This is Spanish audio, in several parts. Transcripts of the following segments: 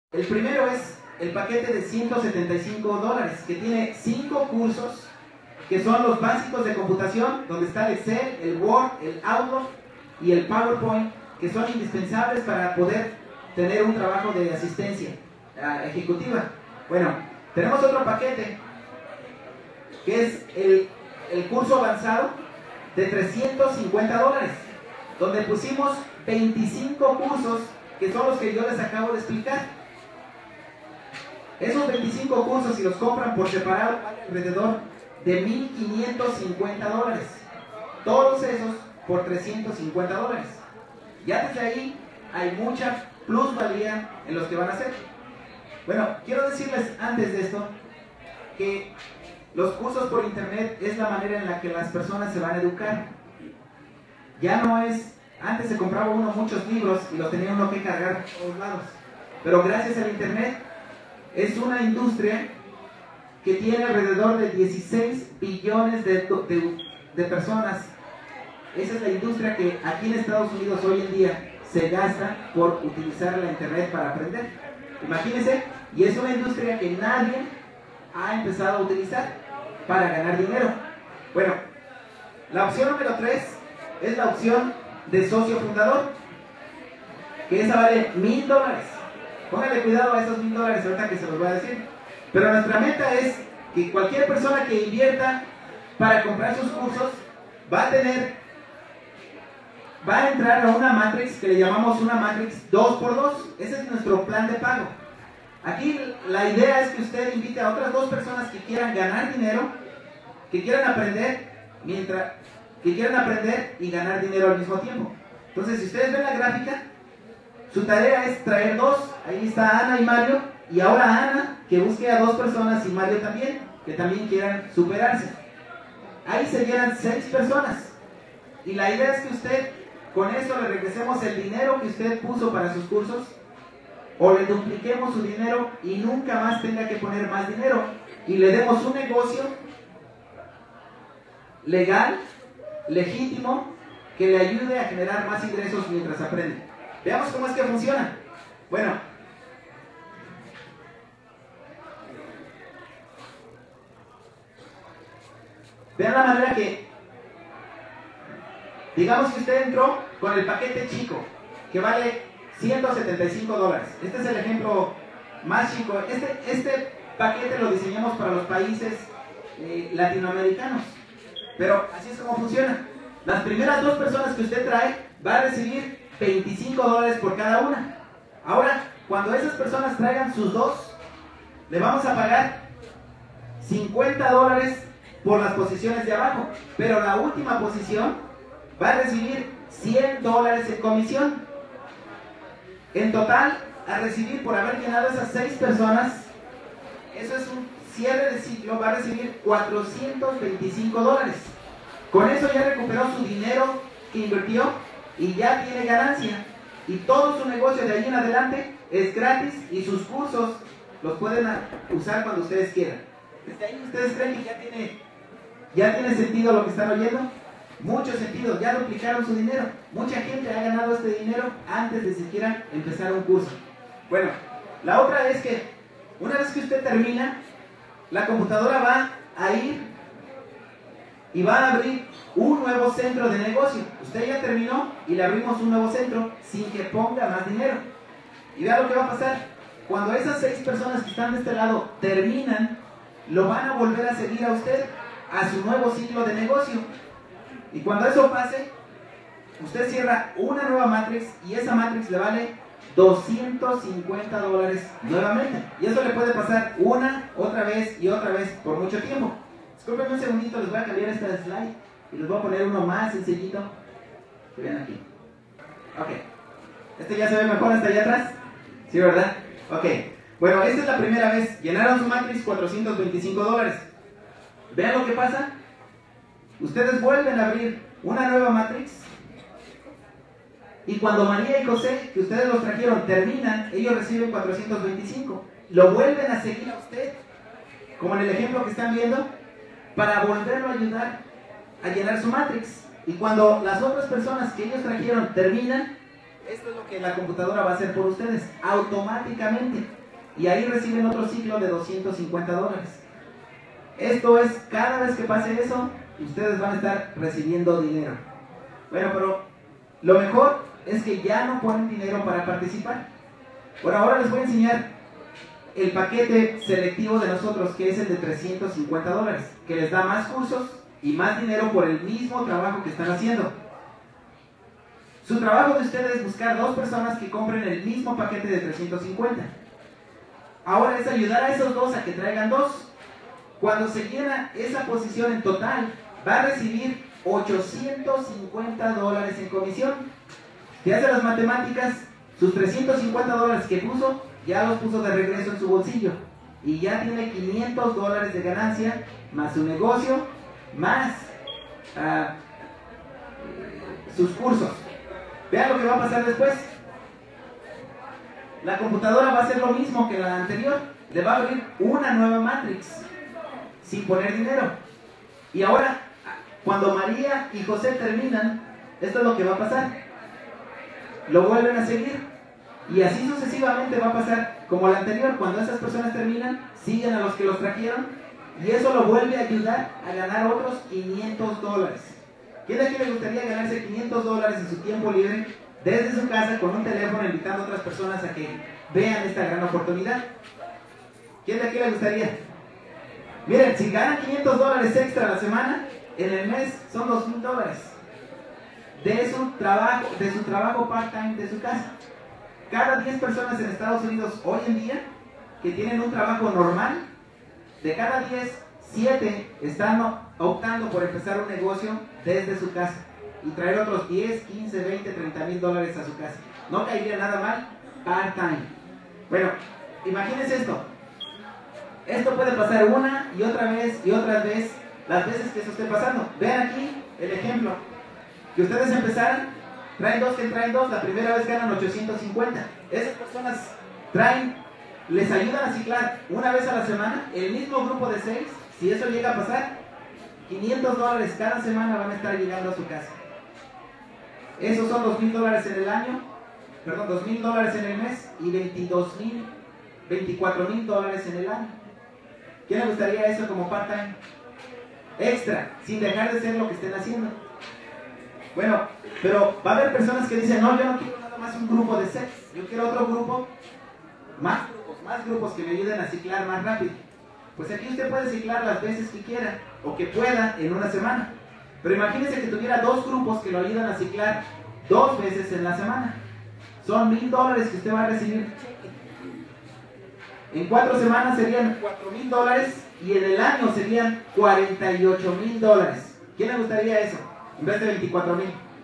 El primero es el paquete de $175, que tiene 5 cursos, que son los básicos de computación, donde está el Excel, el Word, el Outlook y el PowerPoint, que son indispensables para poder tener un trabajo de asistencia ejecutiva. Bueno, tenemos otro paquete, que es el curso avanzado de $350, donde pusimos 25 cursos, que son los que yo les acabo de explicar. Esos 25 cursos, si los compran por separado, vale alrededor de $1,550. Todos esos por $350. Ya desde ahí hay mucha plusvalía en los que van a hacer. Bueno, quiero decirles antes de esto que los cursos por internet es la manera en la que las personas se van a educar. Ya no es, antes se compraba uno muchos libros y los tenía uno que cargar por todos lados. Pero gracias al internet es una industria que tiene alrededor de 16 billones de personas. Esa es la industria que aquí en Estados Unidos hoy en día se gasta por utilizar la internet para aprender. Imagínense, y es una industria que nadie ha empezado a utilizar para ganar dinero. Bueno, la opción número 3 es la opción de socio fundador, que esa vale $1,000. Pónganle cuidado a esos $1,000 ahorita que se los voy a decir. Pero nuestra meta es que cualquier persona que invierta para comprar sus cursos va a entrar a una matrix que le llamamos una matrix 2x2. Ese es nuestro plan de pago. Aquí la idea es que usted invite a otras 2 personas que quieran ganar dinero, que quieran aprender y ganar dinero al mismo tiempo. Entonces, si ustedes ven la gráfica, su tarea es traer 2. Ahí está Ana y Mario. Y ahora Ana, que busque a 2 personas, y Mario también, que también quieran superarse. Ahí serían 6 personas. Y la idea es que usted, con eso le regresemos el dinero que usted puso para sus cursos, o le dupliquemos su dinero y nunca más tenga que poner más dinero, y le demos un negocio legal, legítimo, que le ayude a generar más ingresos mientras aprende. Veamos cómo es que funciona. Bueno, vean la manera que, digamos que usted entró con el paquete chico, que vale $175. Este es el ejemplo más chico. Este paquete lo diseñamos para los países latinoamericanos, pero así es como funciona. Las primeras 2 personas que usted trae va a recibir $25 por cada una. Ahora, cuando esas personas traigan sus 2, le vamos a pagar $50 por las posiciones de abajo, pero la última posición va a recibir $100 en comisión. En total, a recibir por haber llenado esas 6 personas, eso es un cierre de ciclo, va a recibir $425. Con eso ya recuperó su dinero que invirtió y ya tiene ganancia. Y todo su negocio de ahí en adelante es gratis, y sus cursos los pueden usar cuando ustedes quieran. Desde ahí, ¿ustedes creen que ya tiene sentido lo que están oyendo? Mucho sentido, ya duplicaron su dinero. Mucha gente ha ganado este dinero antes de siquiera empezar un curso. Bueno, la otra es que una vez que usted termina, la computadora va a ir y va a abrir un nuevo centro de negocio. Usted ya terminó y le abrimos un nuevo centro sin que ponga más dinero. Y vea lo que va a pasar. Cuando esas 6 personas que están de este lado terminan, lo van a volver a seguir a usted a su nuevo ciclo de negocio. Y cuando eso pase, usted cierra una nueva matrix, y esa matrix le vale $250 nuevamente. Y eso le puede pasar otra vez por mucho tiempo. Disculpenme un segundito, les voy a cambiar esta slide y les voy a poner uno más sencillito. Que vean aquí. Ok. ¿Este ya se ve mejor hasta allá atrás? ¿Sí, verdad? Ok. Bueno, esta es la primera vez. Llenaron su matrix, $425. Vean lo que pasa. Ustedes vuelven a abrir una nueva matrix, y cuando María y José, que ustedes los trajeron, terminan, ellos reciben $425. Lo vuelven a seguir a usted, como en el ejemplo que están viendo, para volverlo a ayudar a llenar su matrix. Y cuando las otras personas que ellos trajeron terminan, esto es lo que la computadora va a hacer por ustedes automáticamente. y ahí reciben otro ciclo de 250 dólares. Esto es, cada vez que pase eso, ustedes van a estar recibiendo dinero. Bueno, pero lo mejor es que ya no ponen dinero para participar. Por ahora les voy a enseñar el paquete selectivo de nosotros, que es el de 350 dólares, que les da más cursos y más dinero por el mismo trabajo que están haciendo. Su trabajo de ustedes es buscar dos personas que compren el mismo paquete de 350. Ahora es ayudar a esos dos a que traigan dos. Cuando se llena esa posición en total, va a recibir 850 dólares en comisión. Si hace las matemáticas, sus 350 dólares que puso, ya los puso de regreso en su bolsillo. Y ya tiene 500 dólares de ganancia, más su negocio, más sus cursos. Vean lo que va a pasar después. La computadora va a hacer lo mismo que la anterior. Le va a abrir una nueva matrix sin poner dinero. Y ahora, cuando María y José terminan, esto es lo que va a pasar. Lo vuelven a seguir. Y así sucesivamente va a pasar como la anterior. Cuando esas personas terminan, siguen a los que los trajeron. Y eso lo vuelve a ayudar a ganar otros 500 dólares. ¿Quién de aquí le gustaría ganarse 500 dólares en su tiempo libre desde su casa con un teléfono, invitando a otras personas a que vean esta gran oportunidad? ¿Quién de aquí le gustaría? Miren, si ganan 500 dólares extra a la semana, en el mes son 2,000 dólares de su trabajo part-time de su casa. Cada 10 personas en Estados Unidos hoy en día que tienen un trabajo normal, de cada 10, 7 están optando por empezar un negocio desde su casa y traer otros 10, 15, 20, 30 mil dólares a su casa. No caería nada mal, part-time. Bueno, imagínense esto. Esto puede pasar una y otra vez y otras veces, las veces que eso esté pasando. Vean aquí el ejemplo. Que ustedes empezaran, traen dos, la primera vez ganan 850. Esas personas les ayudan a ciclar una vez a la semana, el mismo grupo de 6, si eso llega a pasar, 500 dólares cada semana van a estar llegando a su casa. Esos son 2,000 dólares en el año, perdón, 2,000 dólares en el mes y 24,000 dólares en el año. ¿Quién le gustaría eso como part-time? Extra, sin dejar de ser lo que estén haciendo. Bueno, pero va a haber personas que dicen, no, yo no quiero nada más un grupo de 6, yo quiero otro grupo, más grupos que me ayuden a ciclar más rápido. Pues aquí usted puede ciclar las veces que quiera o que pueda en una semana. Pero imagínese que tuviera dos grupos que lo ayudan a ciclar 2 veces en la semana. Son 1,000 dólares que usted va a recibir. En 4 semanas serían 4,000 dólares y en el año serían 48,000 dólares. ¿Quién le gustaría eso? En vez de 24,000.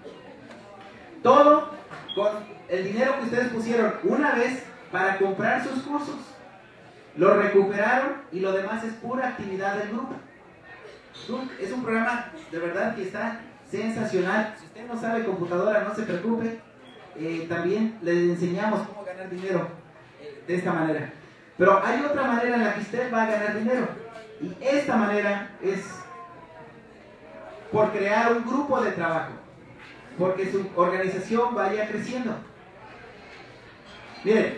Todo con el dinero que ustedes pusieron una vez para comprar sus cursos. Lo recuperaron y lo demás es pura actividad del grupo. Es un programa de verdad que está sensacional. Si usted no sabe computadora, no se preocupe. También le enseñamos cómo ganar dinero de esta manera. Pero hay otra manera en la que usted va a ganar dinero. Y esta manera es por crear un grupo de trabajo. Porque su organización vaya creciendo. Miren,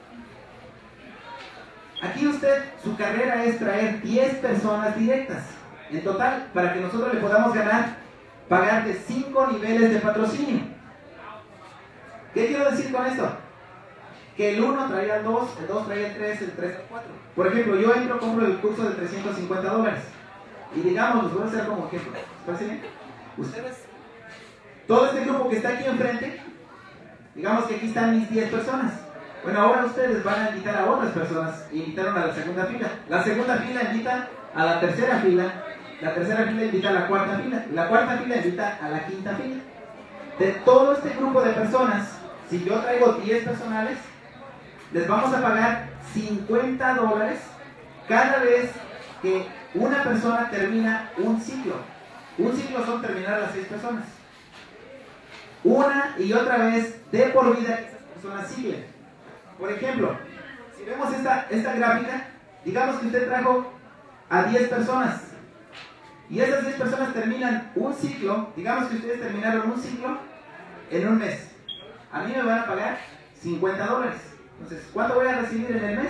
aquí usted, su carrera es traer 10 personas directas en total para que nosotros le podamos pagar de 5 niveles de patrocinio. ¿Qué quiero decir con esto? Que el 1 traía el 2, el 2 traía el 3, el 3 al 4. Por ejemplo, yo compro el curso de 350 dólares. Y digamos, los voy a hacer como ejemplo. ¿Parece bien? Ustedes, todo este grupo que está aquí enfrente, digamos que aquí están mis 10 personas. Bueno, ahora ustedes van a invitar a otras personas. Invitaron a la segunda fila. La segunda fila invita a la tercera fila. La tercera fila invita a la cuarta fila. La cuarta fila invita a la quinta fila. De todo este grupo de personas, si yo traigo 10 personales, les vamos a pagar 50 dólares cada vez que una persona termina un ciclo. Un ciclo son terminar las 6 personas. Una y otra vez de por vida que esas personas siguen. Por ejemplo, si vemos esta gráfica, digamos que usted trajo a 10 personas y esas 10 personas terminan un ciclo. Digamos que ustedes terminaron un ciclo en un mes. A mí me van a pagar 50 dólares. Entonces, ¿cuánto voy a recibir en el mes?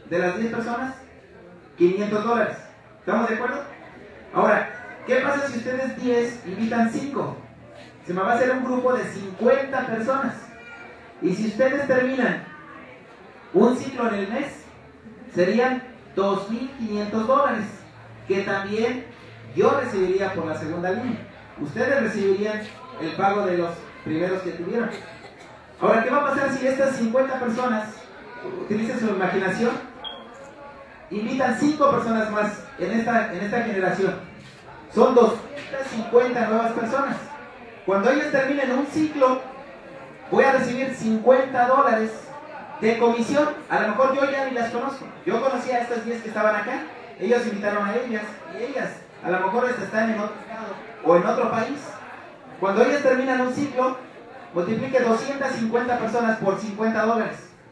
de las 10 personas, $500. ¿Estamos de acuerdo? Ahora, ¿qué pasa si ustedes 10 invitan 5? Se me va a hacer un grupo de 50 personas. Y si ustedes terminan un ciclo en el mes, serían $2,500, que también yo recibiría por la segunda línea. Ustedes recibirían el pago de los primeros que tuvieron. Ahora, ¿qué va a pasar si estas 50 personas, utilicen su imaginación, invitan 5 personas más en esta generación? Son 250 nuevas personas. Cuando ellos terminen un ciclo, voy a recibir $50 de comisión. A lo mejor yo ya ni las conozco. Yo conocía a estas 10 que estaban acá. Ellos invitaron a ellas, y ellas a lo mejor están en otro estado o en otro país. Cuando ellas terminan un ciclo, multiplique 250 personas por $50.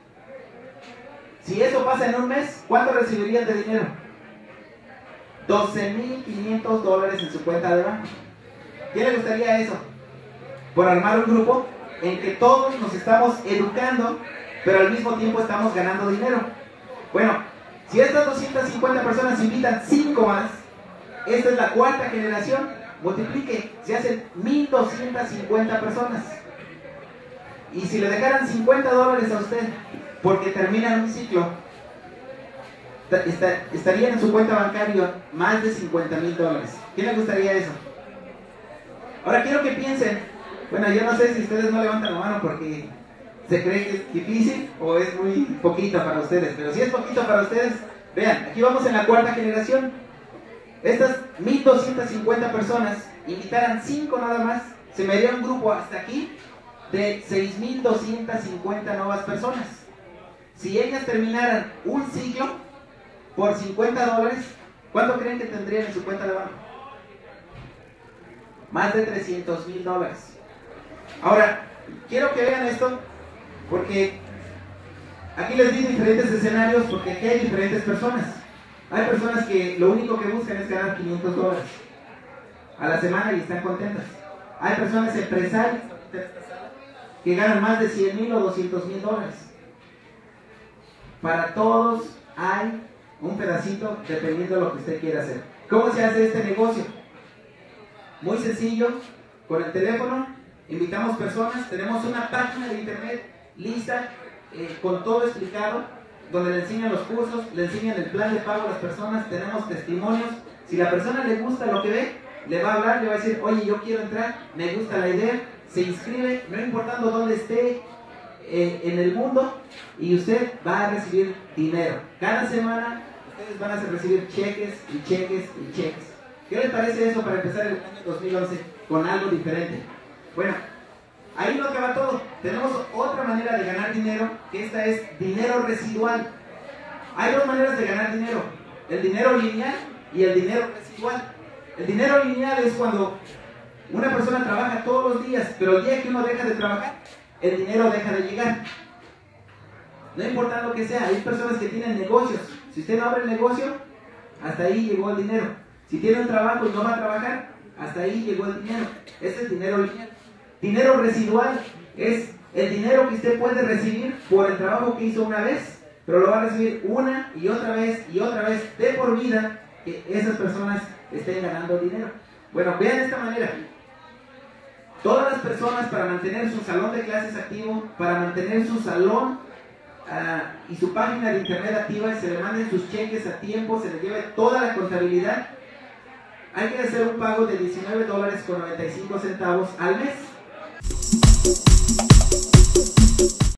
Si eso pasa en un mes, ¿cuánto recibirían de dinero? $12,500 en su cuenta de banco. ¿Quién le gustaría eso? Por armar un grupo en que todos nos estamos educando, pero al mismo tiempo estamos ganando dinero. Bueno, si estas 250 personas invitan 5 más, esta es la cuarta generación, multiplique, se hacen 1,250 personas. Y si le dejaran $50 a usted, porque terminan un ciclo, estarían en su cuenta bancaria más de $50,000. ¿Quién le gustaría eso? Ahora quiero que piensen, bueno, yo no sé si ustedes no levantan la mano porque se cree que es difícil o es muy poquito para ustedes, pero si es poquito para ustedes, vean, aquí vamos en la cuarta generación. Estas 1,250 personas invitaran 5 nada más, se me haría un grupo hasta aquí de 6,250 nuevas personas. Si ellas terminaran un ciclo por $50, ¿cuánto creen que tendrían en su cuenta de banco? Más de $300,000. Ahora, quiero que vean esto, porque aquí les di diferentes escenarios, porque aquí hay diferentes personas. Hay personas que lo único que buscan es ganar $500 a la semana y están contentas. Hay personas empresarias que ganan más de $100,000 o $200,000. Para todos hay un pedacito dependiendo de lo que usted quiera hacer. ¿Cómo se hace este negocio? Muy sencillo, con el teléfono invitamos personas, tenemos una página de internet lista con todo explicado, donde le enseñan los cursos, le enseñan el plan de pago a las personas, tenemos testimonios. Si la persona le gusta lo que ve, le va a hablar, le va a decir, oye, yo quiero entrar, me gusta la idea, se inscribe, no importando dónde esté en el mundo, y usted va a recibir dinero. Cada semana ustedes van a recibir cheques y cheques y cheques. ¿Qué les parece eso para empezar el año 2011 con algo diferente? Bueno, ahí no acaba todo. Tenemos otra manera de ganar dinero, que esta es dinero residual. Hay dos maneras de ganar dinero: el dinero lineal y el dinero residual. El dinero lineal es cuando una persona trabaja todos los días, pero el día que uno deja de trabajar, el dinero deja de llegar. No importa lo que sea, hay personas que tienen negocios. Si usted no abre el negocio, hasta ahí llegó el dinero. Si tiene un trabajo y no va a trabajar, hasta ahí llegó el dinero. Ese es dinero lineal. Dinero residual es el dinero que usted puede recibir por el trabajo que hizo una vez, pero lo va a recibir una y otra vez de por vida, que esas personas estén ganando dinero. Bueno, vean de esta manera. Todas las personas, para mantener su salón de clases activo, para mantener su salón y su página de internet activa, y se le manden sus cheques a tiempo, se le lleve toda la contabilidad, hay que hacer un pago de $19.95 al mes.